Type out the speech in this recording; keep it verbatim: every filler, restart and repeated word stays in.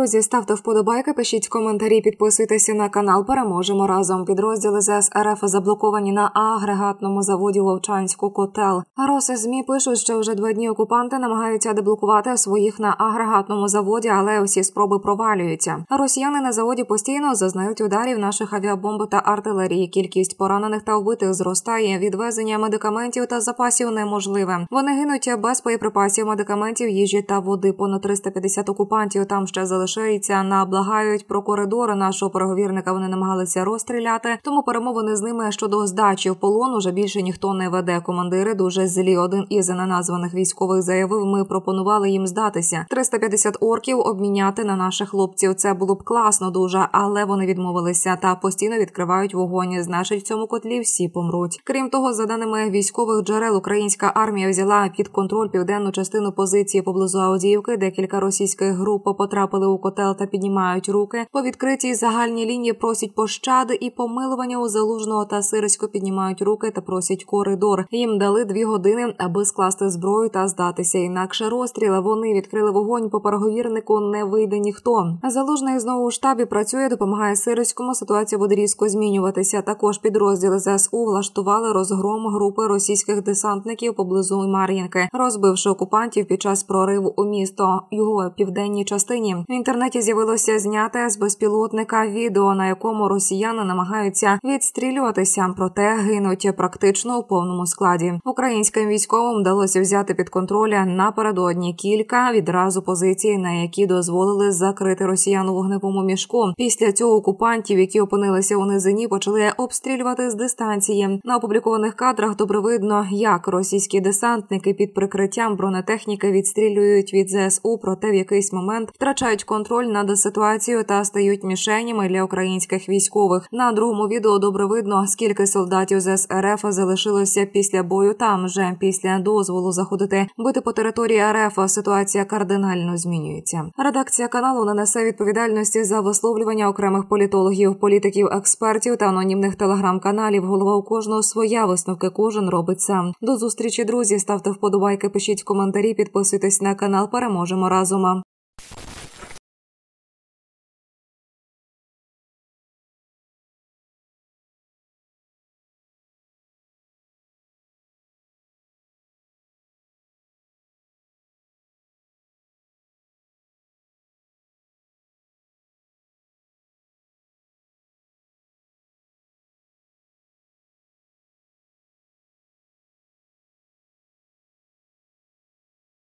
Друзі, ставте вподобайки, пишіть коментарі, підписуйтеся на канал. Переможемо разом. Підрозділи ЗС РФ заблоковані на агрегатному заводі Вовчанську котел. Роси ЗМІ пишуть, що вже два дні окупанти намагаються деблокувати своїх на агрегатному заводі, але усі спроби провалюються. Росіяни на заводі постійно зазнають ударів наших авіабомб та артилерії. Кількість поранених та вбитих зростає. Відвезення медикаментів та запасів неможливе. Вони гинуть без боєприпасів, медикаментів, їжі та води. Понад триста п'ятдесят окупантів там ще залишається. Наблагають про коридори нашого переговірника. Вони намагалися розстріляти, тому перемовини з ними щодо здачі в полон уже більше ніхто не веде. Командири дуже злі. Один із неназваних військових заявив, ми пропонували їм здатися. триста п'ятдесят орків обміняти на наших хлопців. Це було б класно дуже, але вони відмовилися та постійно відкривають вогонь. Значить, в цьому котлі всі помруть. Крім того, за даними військових джерел, українська армія взяла під контроль південну частину позиції поблизу Авдіївки. Декілька російських груп потрапили у котел та піднімають руки. По відкритій загальній лінії просять пощади і помилування. У Залужного та Сирського піднімають руки та просять коридор. Їм дали дві години, аби скласти зброю та здатися. Інакше розстріли. Вони відкрили вогонь по переговірнику, не вийде ніхто. Залужний знову у штабі працює, допомагає Сирському. Ситуація буде різко змінюватися. Також підрозділи ЗСУ влаштували розгром групи російських десантників поблизу Мар'їнки, розбивши окупантів під час прориву у місто його південній частині. В інтернеті з'явилося зняте з безпілотника відео, на якому росіяни намагаються відстрілюватися, проте гинуть практично у повному складі. Українським військовим вдалося взяти під контроль напередодні кілька відразу позицій, на які дозволили закрити росіян у вогневому мішку. Після цього окупантів, які опинилися у низині, почали обстрілювати з дистанції. На опублікованих кадрах добре видно, як російські десантники під прикриттям бронетехніки відстрілюють від ЗСУ, проте в якийсь момент втрачають контроль над ситуацією та стають мішенями для українських військових. На другому відео добре видно, скільки солдатів ЗС РФ залишилося після бою там же. Після дозволу заходити бити по території РФ ситуація кардинально змінюється. Редакція каналу не несе відповідальності за висловлювання окремих політологів, політиків, експертів та анонімних телеграм-каналів. Голова у кожного своя, висновки кожен робить сам. До зустрічі, друзі. Ставте вподобайки, пишіть коментарі, підписуйтесь на канал. Переможемо разом.